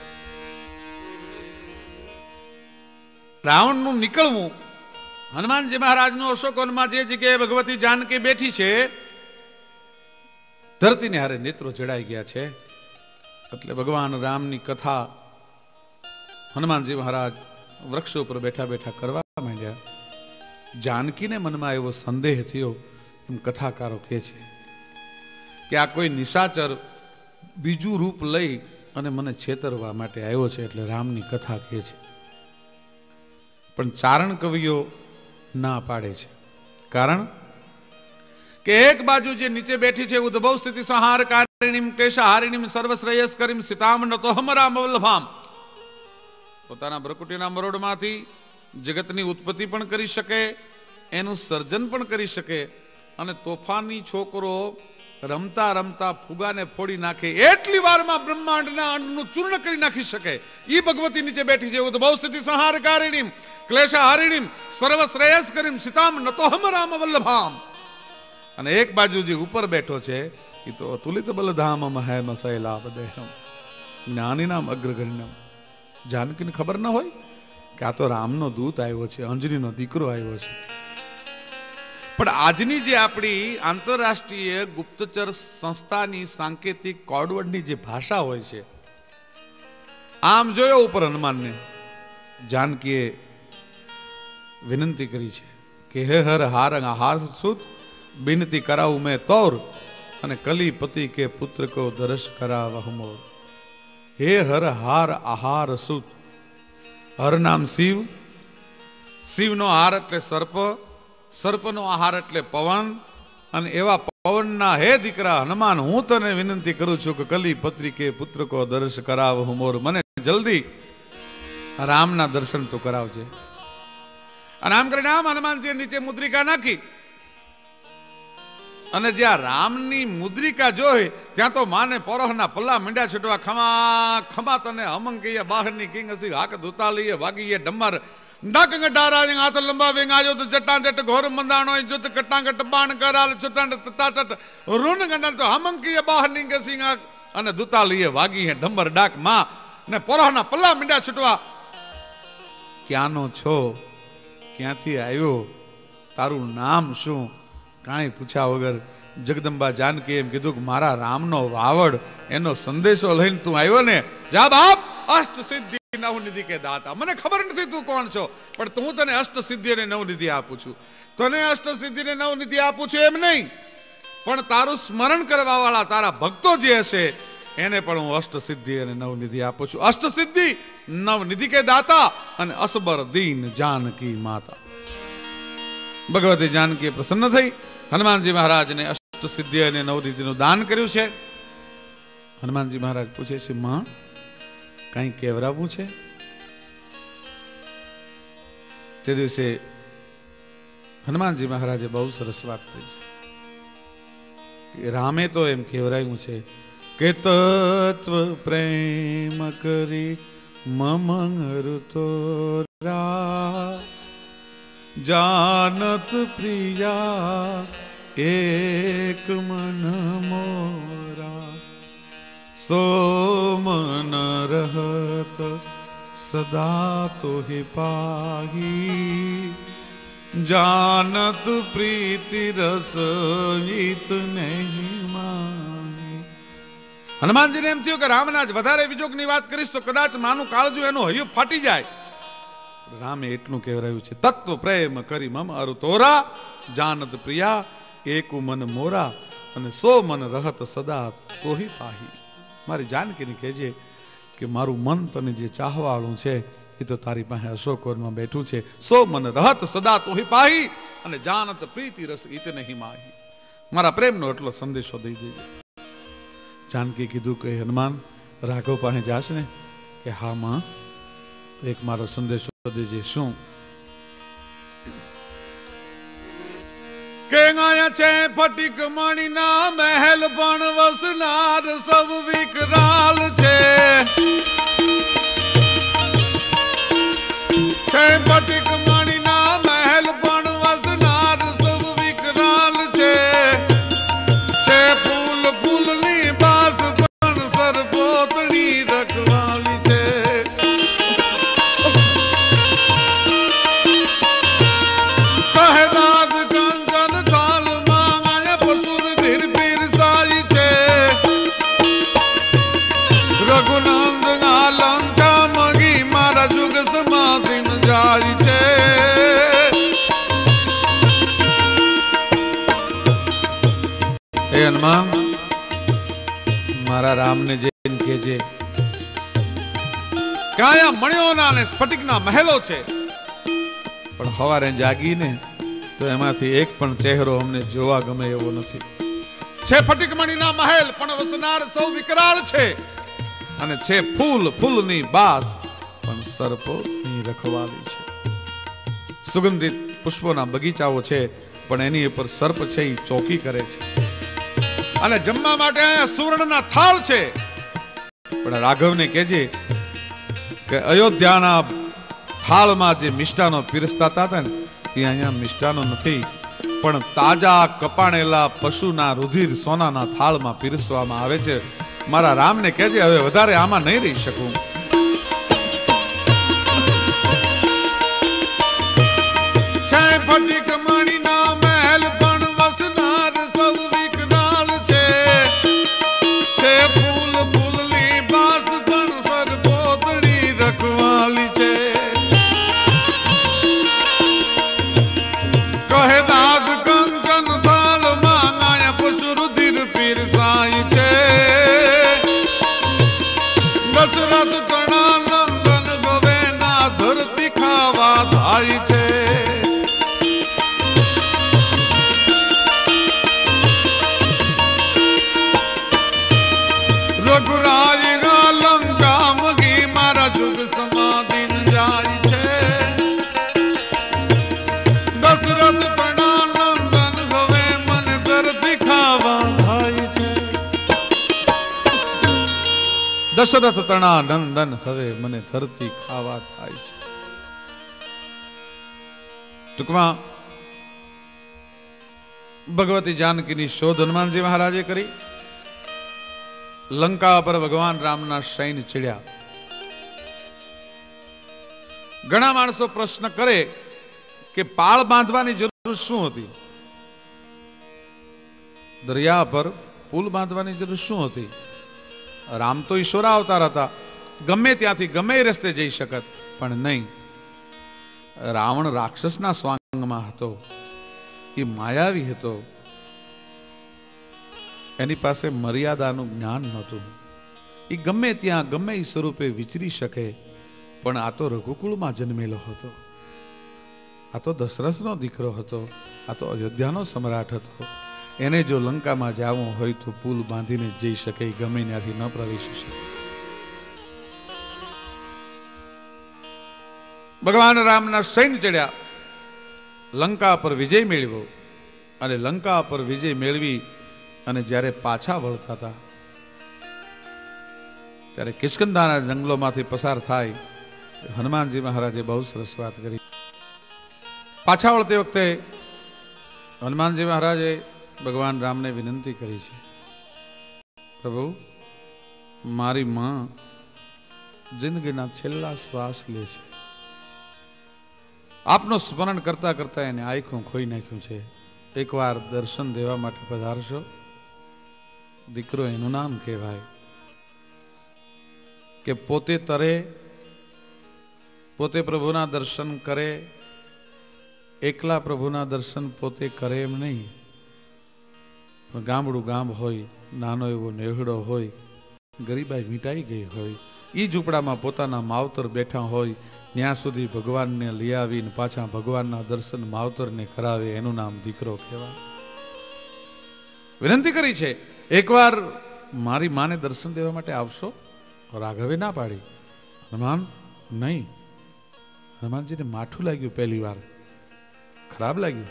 રાવણનું નીકળવું, હનુમાનજી મહારાજનું અશોકવનમાં જે જગ્યાએ ભગવતી જાનકી બેઠી છે ધરતીને હારે નેત્રો જડાઈ ગયા છે. એટલે ભગવાન રામની કથા હનુમાનજી મહારાજ વૃક્ષ ઉપર બેઠા બેઠા કરવા માંડ્યા. જાનકીને મનમાં એવો સંદેહ થયો, એમ કથાકારો કહે છે કે આ કોઈ નિશાચર બીજું રૂપ લઈ અને મને છેતરવા માટે આવ્યો છે, એટલે રામની કથા કહે છે. પણ ચારણ કવિઓ ના પાડે છે, કારણ કે એક બાજુ જે નીચે બેઠી છે ઉદ્ભવ સ્થિતિ સંહાર કારિણીમ ક્લેશહારિણીમ સર્વશ્રેયસ કરીમ સીતામ નતોહમ રામ વલ્લભામ. પોતાના ભ્રકુટીના મરોડમાંથી જગતની ઉત્પત્તિ પણ કરી શકે, એનું સર્જન પણ કરી શકે અને તોફાની છોકરો રમતા રમતા ફુગાને ફોડી નાખે એટલી વારમાં બ્રહ્માંડના અંડનું ચૂર્ણ કરી નાખી શકે. ઈ ભગવતી નીચે બેઠી છે ઉદ્ભવ સ્થિતિ સંહાર કારિણીમ ક્લેશહારિણીમ સર્વશ્રેયસ કરીમ સીતામ નતોહમ રામ વલ્લભામ. અને એક બાજુ જે ઉપર બેઠો છે એ તો અતુલિત બલધામ હૈ મસૈલાબ દેહમ જ્ઞાનીનામ અગ્રગણ્યમ. જાનકીને ખબર ન હોય કે આ તો રામનો દૂત આવ્યો છે, અંજનીનો દીકરો આવ્યો છે. પણ આજની જે આપણી આંતરરાષ્ટ્રીય ગુપ્તચર સંસ્થાની સાંકેતિક કોડવર્ડની જે ભાષા હોય છે, આમ જોયો ઉપર હનુમાનને જાનકીએ વિનંતી કરી છે કે હે હર હાર હાર સુત बिनती कराऊं मैं तौर અને કલી પતિ કે પુત્ર કો દર્શ કરાવહ મોર. હે હર હાર આહાર સુત. હર નામ શિવ, શિવનો હાર એટલે સર્પ, સર્પનો આહાર એટલે પવન, અને એવા પવનના હે દીકરા હનુમાન, હું તને વિનંતી કરું છું કે કલી પત્રી કે પુત્ર કો દર્શ કરાવહ મોર. મને જલ્દી રામના દર્શન તો કરાવજે. અને આમ કરીને આમ હનુમાનજી નીચે મુદ્રિકા નાખી અને જ્યાં રામની મુદ્રિકા જોઈ ત્યાં તો માને પોરહના પલ્લા મીંડા છૂટવા. ખમા ખમા તને હમંકીય બહારની કિંગ હસી હાક ધુતાલીએ વાગીએ ડમર ડાકંગ ડારાજ હાથ લંબા વેંગ આજો તો જટા જટ ઘોર મંદાણો જુત કટાંગટ બાણ કરાલ ચટાંડ તટાટ રુન ગંડલ તો હમંકીય બહારની ગસી અને ધુતાલીએ વાગીએ ડમર ડાક માં ને પોરહના પલ્લા મીંડા છૂટવા. ક્યાંનો છો, ક્યાંથી આવ્યો, તારું નામ શું, કાંઈ પૂછ્યા વગર જગદંબા જાનકી એમ કીધું કે મારા રામનો વાવડ એનો સંદેશો લઈને તું આવ્યો ને. જા બાપ, અષ્ટ સિદ્ધિ નવનિધિ કે દાતા. મને ખબર નથી તું કોણ છો, પણ તું તને અષ્ટ સિદ્ધિ અને નવનિધિ આપું છું. તને અષ્ટ સિદ્ધિ ને નવનિધિ આપું છું એમ નહીં, પણ તારું સ્મરણ કરવા વાળા તારા ભક્તો જે હશે એને પણ હું અષ્ટ સિદ્ધિ અને નવનિધિ આપું છું. અષ્ટ સિદ્ધિ નવનિધિ કે દાતા અને અસબર દીન જાનકી માતા. ભગવતી જાનકી પ્રસન્ન થઈ હનુમાનજી મહારાજને અષ્ટ સિદ્ધિ અને નવનિધિનું દાન કર્યું છે. હનુમાનજી મહારાજ પૂછે છે, માં કઈ કેવરાવું છે? તે દિવસે હનુમાનજી મહારાજે બહુ સરસ વાત કરી છે. રામે તો એમ કેવરાયું છે કે તત્વ પ્રેમ કરી મમંગરતો રા જાનત પ્રિયા એક મન મોરા સો મન રહત સદા તો હે પાહી જાનત પ્રીતિ રસ હિત નહીં માહી. હનુમાનજીને એમ થયું કે રામના જ વધારે વિજોગની વાત કરીશ તો કદાચ માનું કાળજું એનું હૈયું ફાટી જાય. રામે એટલું કહેવાયું છે, તત્વ પ્રેમ કરી મમ અરુ તોરા જાનત પ્રિયા એક મન મોરા અને સો મન રહત સદા તોહી પાહી. મારી જાનકીને કહેજે કે મારું મન તને જે ચાહવાળું છે એ તો તારી પાસે અશોકવનમાં બેઠું છે. સો મન રહત સદા તોહી પાહી અને જાનત પ્રીતિ રસ ઈત નહીં માહી. મારા પ્રેમનો એટલો સંદેશો દઈ દેજે. જાનકી કીધું કે હનુમાન રાઘવ પાસે જાશ ને? કે હા માં, તો એક મારો સંદેશો દેજે. શું? કે આયા છે ફટીક મણીના મહેલ પણ વસનાર સૌ વિકરાલ છે. ફટીક મણીના મહેલ પણ વસનાર સૌ વિકરાલ છે. ફૂલ ફૂલની બાસ પણ સરપોતની રખવાલી છે. મારા રામને જઈને કહેજે કાયા મણિયોના અને સ્ફટિકના મહેલો છે, પણ સવારે જાગીને તો એમાંથી એક પણ ચહેરો અમને જોવા ગમે એવો નથી. છે ફટિક મણીના મહેલ પણ વસનાર સૌ વિકરાળ છે. અને છે ફૂલ ફૂલની બાસ પણ સર્પોની રખવાલી છે. સુગંધિત પુષ્પોના બગીચાઓ છે પણ એની ઉપર સર્પ છે એ ચોકી કરે છે. અને જમવા માટે અહીંયા સુવર્ણના થાળ છે. પણ રાઘવને કહેજે કે અયોધ્યાના થાળમાં જે મિષ્ટાનો પીરસતા હતા ને એ અહીંયા મિષ્ટાનો નથી, પણ તાજા કપાણેલા પશુના રુધિર સોનાના થાળમાં પીરસવામાં આવે છે. મારા રામને કહેજે હવે વધારે આમાં નહીં રહી શકું. ફટીક મણીના મહેલ પણ વસનાર સૌ વિકરાળ છે. ફૂલ ફૂલની બાસ પણ સરપોતળી રખવાલી છે. કહે દાદ કંચન થાળ માંગાયા પશુ રુધિર પીરસાય છે. દશરથ તણા નંદન ગવેના ધરતી ખાવા થાય છે. રઘુરાજ લંકા મગી મારા જુગ સમાધિન દશરથ તણા નંદન હવે મને ધરતી ખાવા થાય છે. ટૂંકમાં ભગવતી જાનકીની શોધ હનુમાનજી મહારાજે કરી. લંકા પર ભગવાન રામના સૈન્ય ચડ્યા. ઘણા માણસો પ્રશ્ન કરે કે પાળ બાંધવાની જરૂર શું હતી? દરિયા પર પુલ બાંધવાની જરૂર શું હતી? રામ તો ઈશ્વર અવતાર હતા, ગમે ત્યાંથી ગમે રસ્તે જઈ શકત. પણ નહીં, રાવણ રાક્ષસના સ્વાંગમાં હતો, એ માયાવી હતો, એની પાસે મર્યાદાનું જ્ઞાન નહોતું. એ ગમે ત્યાં ગમે એ સ્વરૂપે વિચરી શકે. પણ આ તો રઘુકુળમાં જન્મેલો હતો, આ તો દશરથનો દીકરો હતો, આ તો અયોધ્યાનો સમ્રાટ હતો. એને જો લંકામાં જવું હોય તો પુલ બાંધીને જઈ શકે, ગમે ત્યાંથી ન પ્રવેશી શકે. ભગવાન રામના સૈન્ય ચડ્યા, લંકા પર વિજય મેળવ્યો. અને લંકા પર વિજય મેળવી અને જ્યારે પાછા વળતા હતા ત્યારે કિષ્કંધાના જંગલોમાંથી પસાર થાય. હનુમાનજી મહારાજે બહુ સરસ વાત કરી. પાછા વળતી વખતે હનુમાનજી મહારાજે ભગવાન રામને વિનંતી કરી છે, પ્રભુ, મારી માં જિંદગીના છેલ્લા શ્વાસ લે છે, આપનું સ્મરણ કરતા કરતા એને આંખું ખોઈ નાખ્યું છે, એકવાર દર્શન દેવા માટે પધારશો? દીકરો એનું નામ કહેવાય કે પોતે તરે, પોતે પ્રભુના દર્શન કરે. એકલા પ્રભુના દર્શન પોતે કરે એમ નહીં, પણ ગામડું ગામ હોય, નાનો એવો નેહડો હોય, ગરીબાઈ મીટાઈ ગઈ હોય, એ ઝૂંપડામાં પોતાના માવતર બેઠા હોય, ત્યાં સુધી ભગવાનને લઈ આવીને પાછા ભગવાનના દર્શન માવતરને કરાવે, એનું નામ દીકરો કહેવાય. વિનંતી કરી છે, એકવાર મારી માને દર્શન દેવા માટે આવશો? રાઘવે ના પાડી. હનુમાન નહીં. હનુમાનજીને માઠું લાગ્યું, પહેલી વાર ખરાબ લાગ્યું.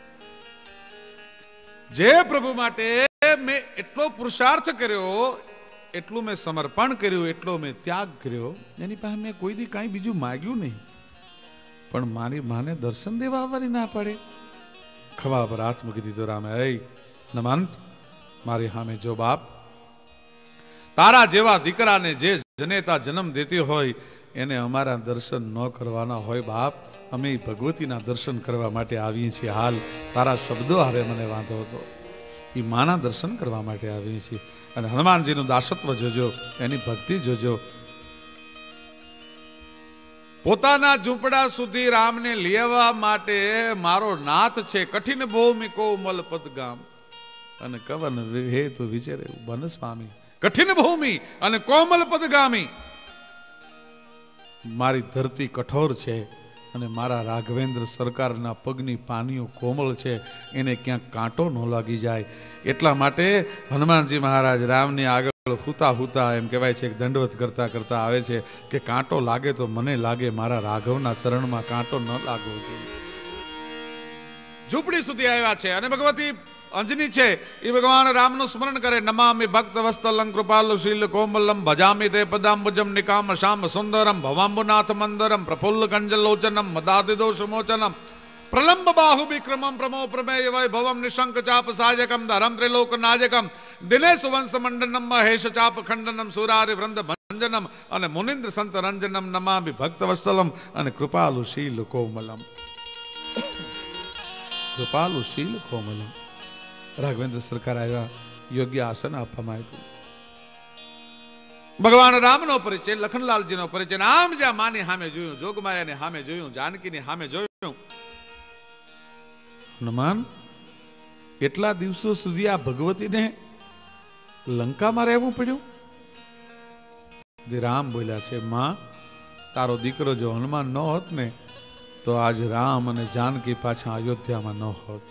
જે પ્રભુ માટે મેં એટલો પુરુષાર્થ કર્યો, એટલું મેં સમર્પણ કર્યું, એટલો મેં ત્યાગ કર્યો, એની પાસે મેં કોઈ દી કાંઈ બીજું માગ્યું નહીં, પણ મારી માને દર્શન દેવા આવવાની ના પાડે. ખભા પર હાથ મૂકી દીધો રામે. એ હનુમંત, મારી સામે જો બાપ, તારા જેવા દીકરાને જે જનેતા જન્મ દેતી હોય એને અમારા દર્શન ન કરવાના હોય બાપ, અમે ભગવતીના દર્શન કરવા માટે આવીએ છીએ. હાલ તારા શબ્દો હારે મને વાંધો હતો, એ માના દર્શન કરવા માટે આવીએ છીએ. અને હનુમાનજીનું દાસત્વ જોજો, એની ભક્તિ જોજો. પોતાના ઝૂંપડા સુધી રામને લેવા માટે મારો નાથ છે. કઠિન ભૂમિ કોમલ પદ ગામ અને કવન હે તું વિચારે બન સ્વામી. કઠિન ભૂમિ અને કોમલ પદગામી. મારી ધરતી કઠોર છે અને મારા રાઘવેન્દ્ર સરકારના પગની પાનીઓ કોમળ છે, એને ક્યાંક કાંટો ન લાગી જાય. એટલા માટે હનુમાનજી મહારાજ રામની આગળ હુતા હુતા એમ કહેવાય છે, દંડવત કરતા કરતા આવે છે કે કાંટો લાગે તો મને લાગે, મારા રાઘવના ચરણમાં કાંટો ન લાગવો જોઈએ. ઝૂંપડી સુધી આવ્યા છે અને ભગવતી અંજની છે એ ભગવાન રામનું સ્મરણ કરે. નમામિ ભક્ત વસ્તલં કૃપાલુ શીલ કોમલમ ભજામિ તે પદાંબુજમ નિકામ શ્યામ સુંદરમ ભવાંબુનાથ મંદરમ પ્રફુલ્લ કંજલોચનમ મદાદિ દોષ મોચનમ પ્રલંબ બાહુ વિક્રમમ પ્રમો પ્રમેય વૈભવમ નિશંક ચાપ સાજકમ ધરમ ત્રિલોક નાજકમ દિનેશ વંશ મંડનમ મહેશ ચાપ ખંડનમ સુરારી વૃંદ ભંજનમ અને મુનિન્દ્ર સંત રંજનમ નમામિ ભક્ત વસ્તલમ અને કૃપાલુ શીલ કોમલમ. કૃપાલુ શીલ કોમલમ. રાઘવેન્દ્ર સરકાર આવ્યા, યોગ્ય આસન આપવામાં આવ્યું. ભગવાન રામનો પરિચય, લખનલાલજીનો પરિચય. આમ જ્યાં માની સામે જોયું, જોગમાયાને સામે જોયું, જાનકીની સામે જોયું. હનુમાન, એટલા દિવસો સુધી આ ભગવતીને લંકામાં રહેવું પડ્યું? રામ બોલ્યા છે, માં, તારો દીકરો જો હનુમાન ન હોત ને તો આજ રામ અને જાનકી પાછા અયોધ્યામાં ન હોત.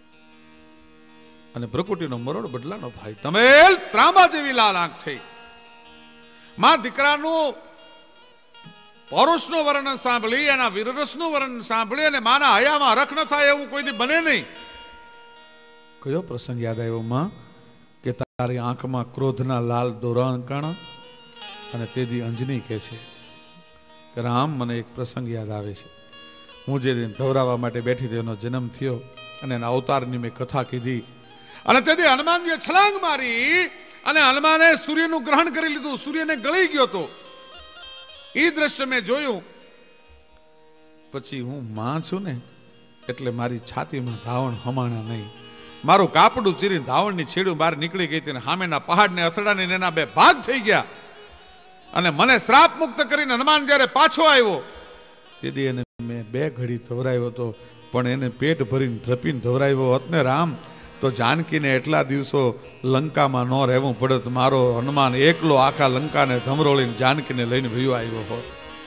અને ભ્રુકુટીનો મરોડ બદલાનો ભાઈ તમે ત્રાંબા જેવી લાલ આંખ થઈ. માં દીકરાનું પૌરુષનું વર્ણન સાંભળી, એના વીરરસનું વર્ણન સાંભળી અને માના હયામાં હરખ ન થાય એવું કોઈ દી બને નહીં. કયો પ્રસંગ યાદ આવ્યો માં કે તારી આંખમાં ક્રોધના લાલ દોરાણ કાણા? અને તે દી અંજની કહે છે કે રામ, મને એક પ્રસંગ યાદ આવે છે. હું જે દિન ધવરાવા માટે બેઠી તેનો જન્મ થયો અને એના અવતારની મેં કથા કીધી, અને તે દી હનુમાનજીએ છલાંગ મારી અને હનુમાને સૂર્યનું ગ્રહણ કરી લીધું, સૂર્યને ગળી ગયો તો એ દ્રશ્ય મેં જોયું. પછી હું માં છું ને એટલે મારી છાતીમાં ધાવણ હમાણા નહીં. મારું કાપડું ચીરીને ધાવણની છેડું બહાર નીકળી ગઈ હતી, સામેના પહાડને અથડાને એના બે ભાગ થઈ ગયા. અને મને શ્રાપ મુક્ત કરીને હનુમાન જ્યારે પાછો આવ્યો તેથી એને મેં 2 ઘડી ધવરાવ્યો હતો, પણ એને પેટ ભરીને ધ્રપીને ધવરાવ્યો હોત ને રામ, તો જાનકીને એટલા દિવસો લંકામાં ન રહેવું પડત. મારો હનુમાન એકલો આખા લંકાને ધમરોળીને જાનકીને લઈને ભયો આવ્યો હોત.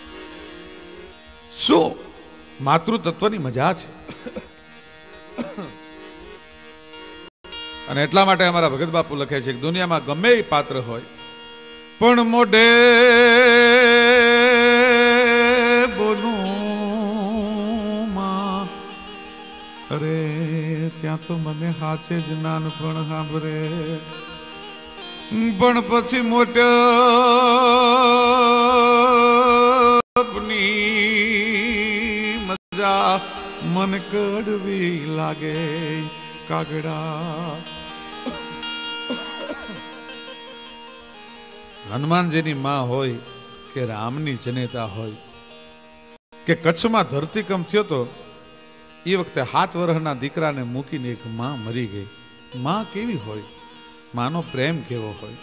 શું માતૃતત્વની મજા છે. અને એટલા માટે અમારા ભગત બાપુ લખે છે કે દુનિયામાં ગમે એ પાત્ર હોય પણ મોઢે બોલું માં, અરે ત્યાં તો મને હાચે જ નાનપણ સાંભળે, પણ પછી મોટની મજા મન કડવી લાગે કાગડા. હનુમાનજીની માં હોય કે રામની જનેતા હોય કે કચ્છમાં ધરતીકંપ થયો તો એ વખતે 7 વર્ષના દીકરાને મૂકીને એક માં મરી ગઈ. માં કેવી હોય, માનો પ્રેમ કેવો હોય.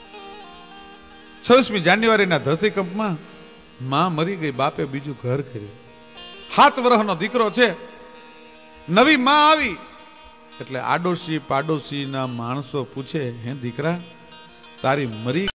26મી જાન્યુઆરીના ધરતીકંપમાં માં મરી ગઈ, બાપે બીજું ઘર કર્યું. 7 વર્ષનો દીકરો છે, નવી માં આવી એટલે આડોશી પાડોશીના માણસો પૂછે, હે દીકરા તારી મરી